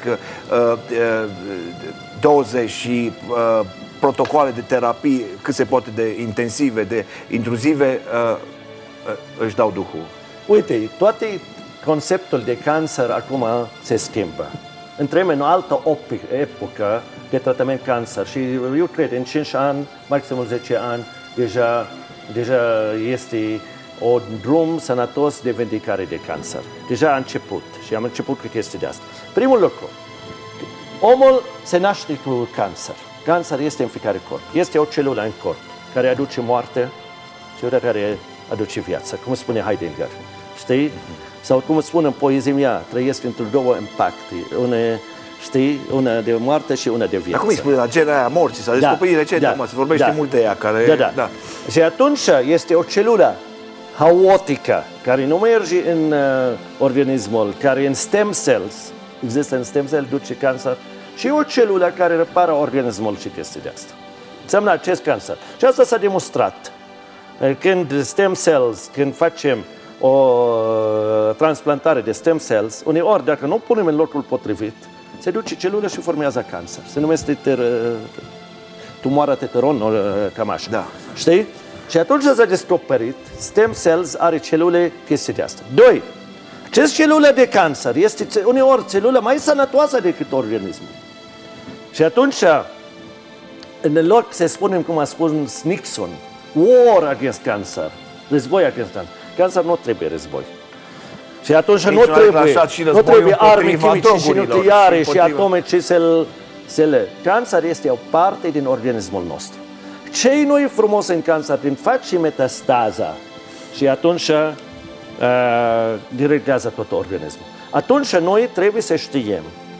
doze și protocoale de terapie cât se poate de intensive, de intruzive, își dau duhul? Uite, toate conceptul de cancer acum se schimbă. Intrăm în altă epocă de tratament cancer și eu cred în 5 ani, maximum 10 ani, deja este un drum sănătos de vindicare de cancer. Deja a început și am început cu chestia de asta. Primul lucru, omul se naște cu cancer. Cancer este în fiecare corp. Este o celulă în corp care aduce moarte și una care aduce viață, cum spune Heidegger. Știi? Sau cum spun în poezia mea, trăiesc într două impacte, una de moarte și una de viață. Dar cum îi spune la genera aia morții? S-a descoperit recent, se vorbește mult de ea. Și atunci este o celulă haotică, care nu merge în organismul, care în stem cells, există în stem cells, duce cancer, și o celulă care repară organismul și chestii de asta. Înseamnă acest cancer. Și asta s-a demonstrat. Când stem cells, când facem o transplantare de stem cells, uneori, dacă nu punem în locul potrivit, se duce celulă și formează cancer. Se numește tumoarea Teteron, cam așa. Da. Știi? Și atunci s-a descoperit, stem cells are celule chestii de asta. 2. Acest celulă de cancer este uneori celulă mai sănătoasă decât organismul. Și atunci, în loc să spunem, cum a spus Nixon, war against cancer, război against cancer, cancer nu trebuie război. Și atunci nu trebuie arme chimice și nucleare și atomice să le... Cancer este o parte din organismul nostru. Ce nu e frumos în cancer? Când faci și metastaza și atunci directează tot organismul. Atunci noi trebuie să știm,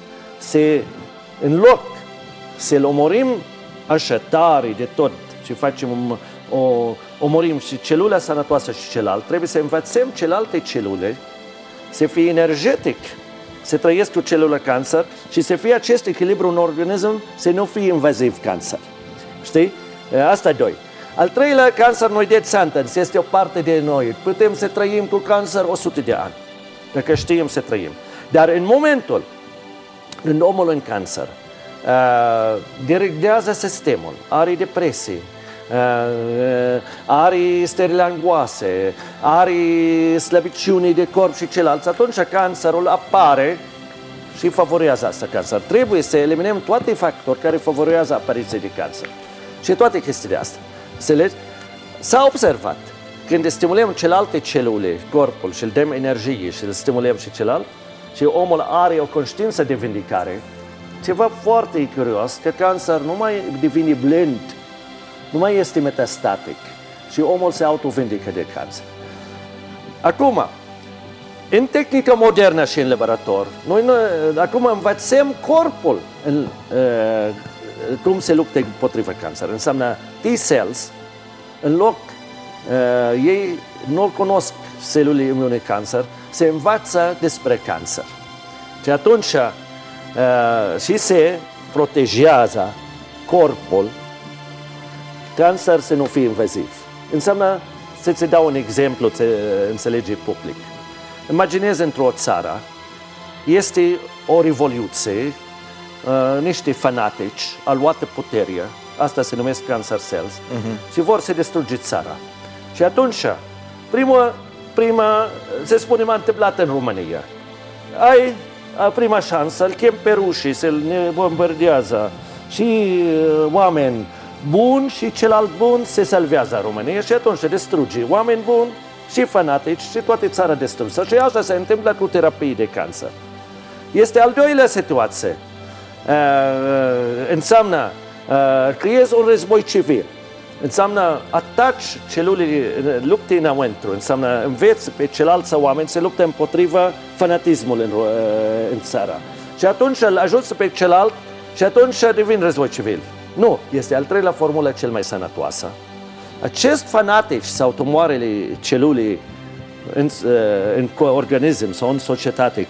în loc să-l omorim așa tare de tot și facem omorim și celula sănătoasă și celălalt, trebuie să învățăm celelalte celule să fie energetic, să trăiesc cu celula cancer și să fie acest echilibru în organism, să nu fie invaziv cancer. Știi? Asta 2. Al treilea, cancer nu-i death sentence, este o parte de noi. Putem să trăim cu cancer 100 de ani, dacă știm să trăim. Dar în momentul când omul în cancer dereglează sistemul, are depresie, are sterilangoase, are slăbiciune de corp și celălalt, atunci cancerul apare și favorează asta cancer. Trebuie să eliminăm toate factori care favorează apariția de cancer. Și toate chestiile astea. S-a observat, când stimulăm celelalte celule, corpul, și îl dăm energie și îl stimulăm și celălalt, și omul are o conștiință de vindicare, ceva foarte curios, că cancer nu mai devine blând, nu mai este metastatic și omul se autovindică de cancer. Acum, în tehnică modernă și în laborator, noi acum învățăm corpul cum se luptă împotriva cancer. Înseamnă T-cells, în loc, ei nu cunosc celulele imune cancer, se învață despre cancer. Și atunci și se protejează corpul, cancer să nu fie invaziv. Înseamnă, să-ți dau un exemplu, să înțelegi public. Imaginezi într-o țară, este o revoluție, niște fanatici au luat puterea, asta se numesc cancer cells, și vor să distruge țara. Și atunci, prima, se spune, m-a întâmplat în România. Ai prima șansă, îl chem pe rușii, să-l ne bombardează și oameni buni și celălalt bun se salvează România și atunci se distruge oameni buni și fanatici și toată țara distrusă. Și așa se întâmplă cu terapii de cancer. Este al doilea situație. Înseamnă creezi un război civil. Înseamnă ataci celulele, lupte înăuntru. Înseamnă înveți pe ceilalți oameni să lupte împotriva fanatismului în țară. Și atunci îl ajuți pe celălalt și atunci devine război civil. Nu, este al treilea formulă cel mai sănătoasă. Acest fanatici sau tumoarele celule în organism sau în societate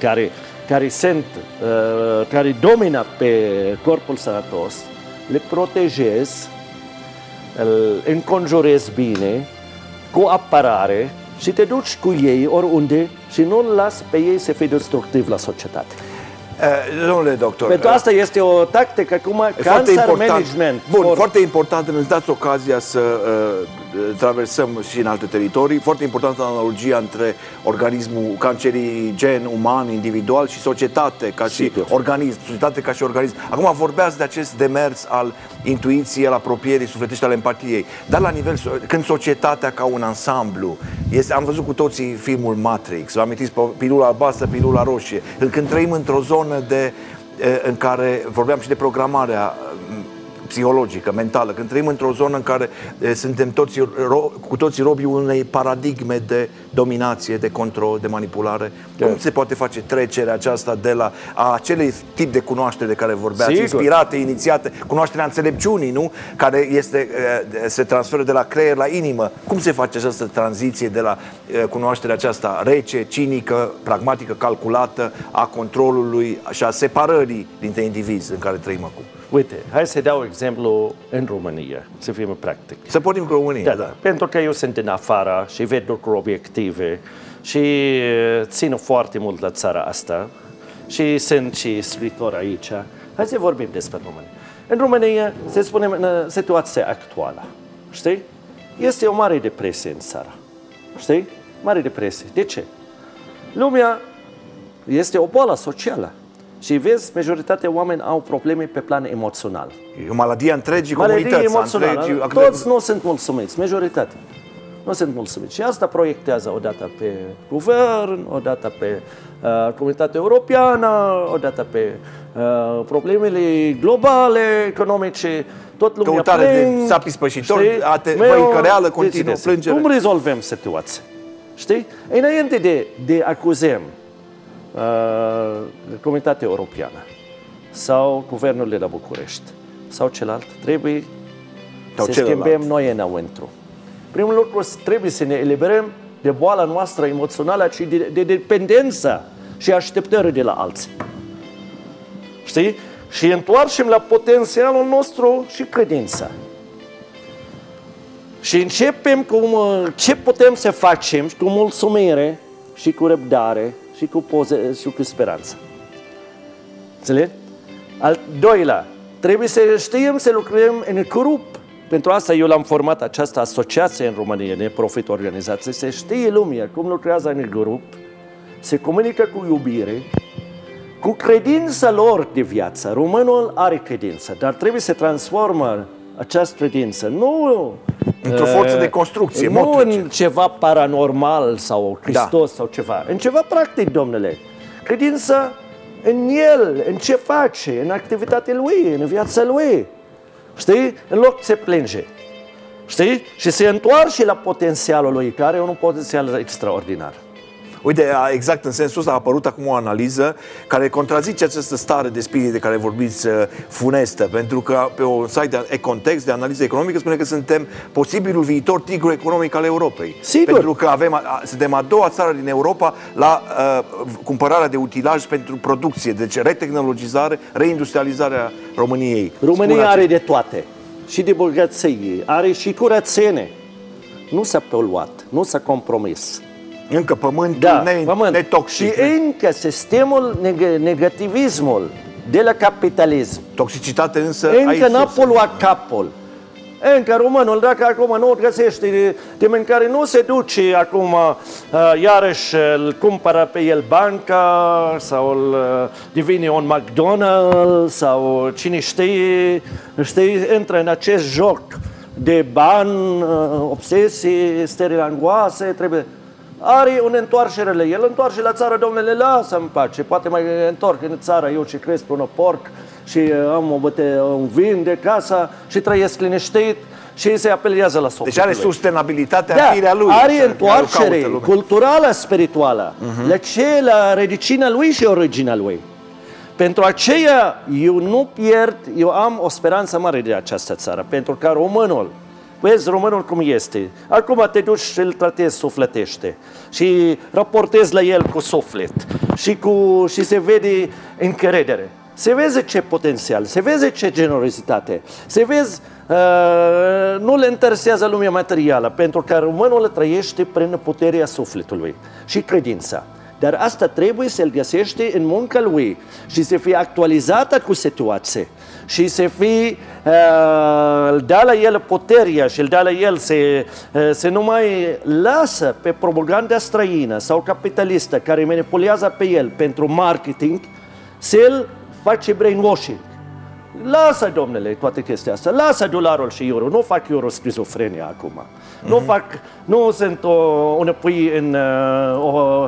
care domină pe corpul sănătos, le protejezi, îl înconjurezi bine, cu apărare și te duci cu ei oriunde și nu-l las pe ei să fie destructiv la societate. Domnule doctor, pentru asta este o tactică acum, cancer management. Bun, foarte important, îți dați ocazia să traversăm și în alte teritorii. Foarte importantă analogia între organismul cancerigen uman, individual și societate ca și organism. Societate ca și organism. Acum vorbeați de acest demers al intuiției, al apropierii sufletești, al empatiei. Dar la nivel, când societatea ca un ansamblu, am văzut cu toții filmul Matrix, vă amintiți pilula albastră, pilula roșie. Când trăim într-o zonă în care vorbeam și de programarea psihologică, mentală, când trăim într-o zonă în care suntem cu toții robii unei paradigme de dominație, de control, de manipulare, cum se poate face trecerea aceasta de la acelei tip de cunoaștere de care vorbeați, inspirate, inițiate, cunoașterea înțelepciunii, nu? Care se transferă de la creier la inimă. Cum se face această tranziție de la cunoașterea aceasta rece, cinică, pragmatică, calculată, a controlului și a separării dintre indivizi în care trăim acum? Uite, hai să dau exemplu în România, să fim practic. Să pornim cu România. Da. Pentru că eu sunt din afară și ved lucruri obiective și țin foarte mult la țara asta și sunt și scriitor aici. Hai să vorbim despre România. În România, să spunem, în situația actuală, știi? este o mare depresie în țară. Știi? Mare depresie. De ce? Lumea este o boală socială. Și vezi, majoritatea oamenilor au probleme pe plan emoțional. E o maladie a întregii Maladie comunități. emoțională. Toți nu sunt mulțumiți, majoritatea. Nu sunt mulțumiți. Și asta proiectează odată pe guvern, odată pe comunitatea europeană, odată pe problemele globale, economice. Tot lumea căutare de sapi spășitori, văicăreală, continuă, plângere. Cum rezolvăm situația? Știi? Înainte de acuzăm comunitatea europeană sau guvernul de la București sau celălalt, trebuie să schimbăm noi înăuntru. Primul lucru, trebuie să ne eliberăm de boala noastră emoțională și de dependență și așteptări de la alții. Știi? Și întoarcem la potențialul nostru și credința. Și începem cu ce putem să facem cu mulțumire și cu răbdare și cu speranță. Înțelegi? Al doilea, trebuie să știm să lucrăm în grup. Pentru asta eu l-am format această asociație în România, de profit organizație, să știe lumea cum lucrează în grup, se comunică cu iubire, cu credința lor de viață. Românul are credință, dar trebuie să transformă această credință, nu într-o forță de construcție, nu în ceva paranormal sau Hristos sau ceva, în ceva practic, domnule. Credința în El, în ce face, în activitatea Lui, în viața Lui. Știi? În loc se plânge. Știi? Și se întoarce la potențialul lui, care e un potențial extraordinar. Uite, exact în sensul ăsta a apărut acum o analiză care contrazice această stare de spirit de care vorbiți funestă, pentru că pe un site de e-context, de analiză economică, spune că suntem posibilul viitor tigru economic al Europei. Sigur. Pentru că suntem a doua țară din Europa la cumpărarea de utilaj pentru producție, deci retehnologizare, reindustrializarea României. România are de toate, și de bogăție, are și curățenie. Nu s-a poluat, nu s-a compromis. Încă pământul netoxic. Și încă sistemul negativismul de la capitalism. Toxicitate însă încă n-a poluat capul. Încă românul, dacă acum nu găsește de mâncare, nu se duce acum, iarăși îl cumpără pe el banca sau îl devine un McDonald's sau cine știe, intră în acest joc de bani, obsesii, stări angoase, trebuie... Are o întoarcere, el întoarce la țară, domnule, lasă în pace, poate mai întorc în țară, eu ce cresc pe un porc și am un vin de casă și trăiesc liniștit și se apelează la sufletul. Deci are sustenabilitatea firea lui. Are întoarcere culturală, spirituală, la rădăcina lui și originea lui. Pentru aceea eu nu pierd, eu am o speranță mare de această țară, pentru că românul, vezi românul cum este. Acum te duci și îl tratezi sufletește și raportezi la el cu suflet și se vede încredere. Se vede ce potențial, se vede ce generozitate, se vede, nu le interesează lumea materială, pentru că românul trăiește prin puterea sufletului și credința. Dar asta trebuie să-l găsește în munca lui și să fie actualizată cu situație și să fie, îl dea la el puterea și îl dea la el să nu mai lasă pe propaganda străină sau capitalistă care manipulează pe el pentru marketing să-l face brainwashing. Lasă, domnule, toate chestia asta, lasă dolarul și euro, nu fac euro schizofrenia acum. Nu sunt un pui în o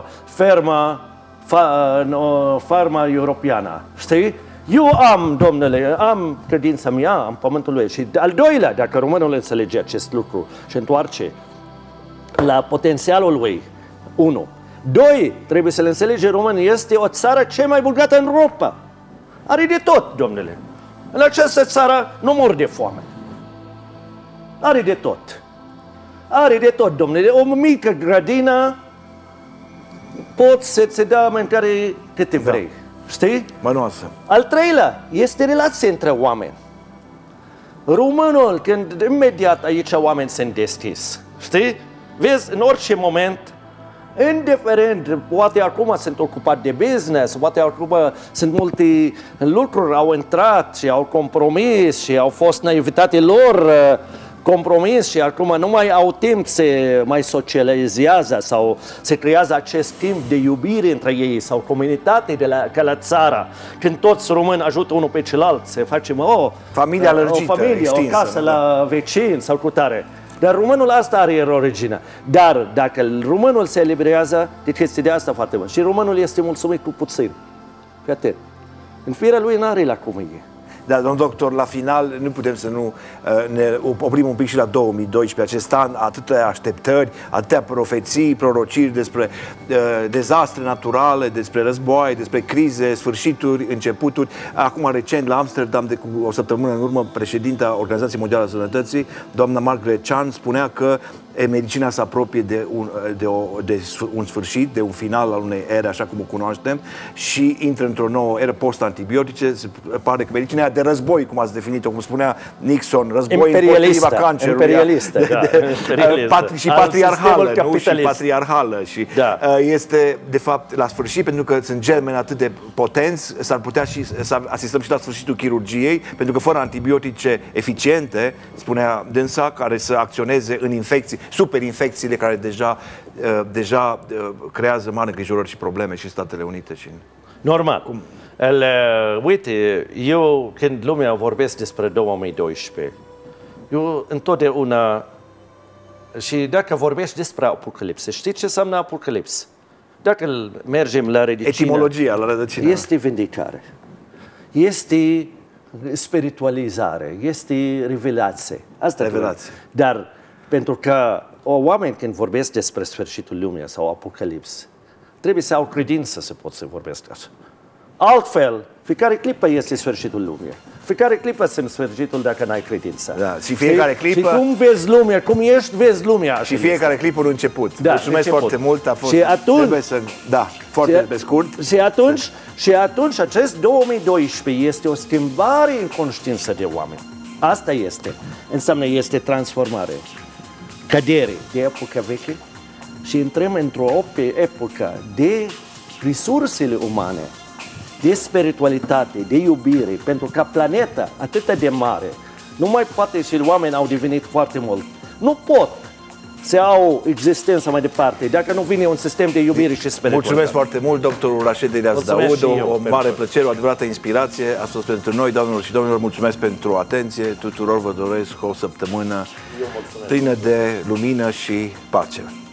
fermă europeană, știi? Eu am, domnule, am credința mea, am pământul lui. Și al doilea, dacă românul înțelege acest lucru și întoarce la potențialul lui, 1. 2. Trebuie să-l înțelege românul, este o țară cea mai bogată în Europa. Are de tot, domnule. În această țară nu mor de foame. Are de tot. Are de tot, domnule. O mică grădină poți să-ți dea mâncare câte vrei. Știi? Bănoasă. Al treilea este relația între oameni. Românul, când imediat aici oameni sunt deschis, știi? Vezi, în orice moment, indiferent, poate acum sunt ocupat de business, poate acum sunt multe lucruri, au intrat și au compromis și au fost naivitate lor, compromis și acum nu mai au timp, se mai socializează sau se creează acest timp de iubire între ei sau comunitate ca la țară, când toți români ajută unul pe celălalt, se face familia lărgită, o familie, extinsă, o casă la vecini sau cu tare. Dar românul asta are origine. Dar dacă românul se eliberează de chestii de asta foarte mult și românul este mulțumit cu puțin, pe atât. În firea lui n-are lacomie. Dar, domnul doctor, la final nu putem să nu ne oprim un pic și la 2012, acest an, atâtea așteptări, atâtea profeții, prorociri despre dezastre naturale, despre războaie, despre crize, sfârșituri, începuturi. Acum, recent, la Amsterdam, de o săptămână în urmă, președinta Organizației Mondiale a Sănătății, doamna Margaret Chan, spunea că medicina se apropie de un sfârșit, de un final al unei ere, așa cum o cunoaștem, și intră într-o nouă eră post-antibiotice. Se pare că medicina de război, cum ați definit-o, cum spunea Nixon, război împotriva cancerului. Imperialistă, și patriarhală, nu? Și patriarhală. Și este, de fapt, la sfârșit, pentru că sunt germeni atât de potenți, s-ar putea și să asistăm și la sfârșitul chirurgiei, pentru că fără antibiotice eficiente, spunea dânsa, care să acționeze în infecții, superinfecțiile care deja creează mari îngrijorări și probleme și în Statele Unite. Și normal. Uite, eu când lumea vorbesc despre 2012, eu întotdeauna, și dacă vorbești despre apocalipsă, știi ce înseamnă apocalipsă? Dacă mergem la rădăcină, etimologia, la rădăcină, este vindecare, este spiritualizare, este revelație. Asta revelație. Dar pentru că oameni când vorbesc despre sfârșitul lumii sau apocalipsă, trebuie să au credință să pot să vorbesc așa. Altfel, fiecare clipă este sfârșitul lumii. Fiecare clipă sunt sfârșitul dacă n-ai credință. Da, și fiecare clipă... Și cum vezi lumea, cum ești, vezi lumea. Și fiecare clipă un început. Da, mulțumesc foarte mult. A fost, și atunci... foarte pe scurt. Și atunci acest 2012 este o schimbare în conștiință de oameni. Asta este. Înseamnă este transformare. Cădere de epoca veche și intrăm într-o epocă de resursele umane, de spiritualitate, de iubire, pentru că planeta atât de mare, nu mai poate și oamenii au devenit foarte mult. Nu pot să au existență mai departe, dacă nu vine un sistem de iubire și spiritualitate. Mulțumesc foarte mult, doctorul Rașed Elias Daud, o mare plăcere, o adevărată inspirație a fost pentru noi, doamnelor și domnilor. Mulțumesc pentru atenție, tuturor vă doresc o săptămână plină de lumină și pace.